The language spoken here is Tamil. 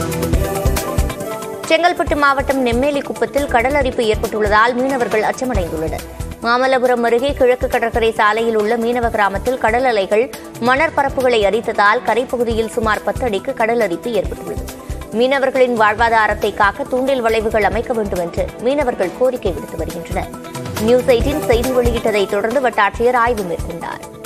செங்கல்பட்டு மாவட்டம் நெம்மேலி குப்பத்தில் கடல் அரிப்பு ஏற்பட்டுள்ளதால் மீனவர்கள் அச்சமடைந்துள்ளனர். மாமல்லபுரம் அருகே கிழக்கு கடற்கரை சாலையில் உள்ள மீனவ கிராமத்தில் கடல் அலைகள் மணற்பரப்புகளை அரித்ததால் கரைப்பகுதியில் சுமார் 10 அடிக்கு கடல் அரிப்பு ஏற்பட்டுள்ளது. மீனவர்களின் வாழ்வாதாரத்தை காக்க தூண்டில் வளைவுகள் அமைக்க வேண்டும் என்று மீனவர்கள் கோரிக்கை விடுத்து வருகின்றனர். News18 செய்தி வெளியிட்டதை தொடர்ந்து வட்டாட்சியர் ஆய்வு மேற்கொண்டார்.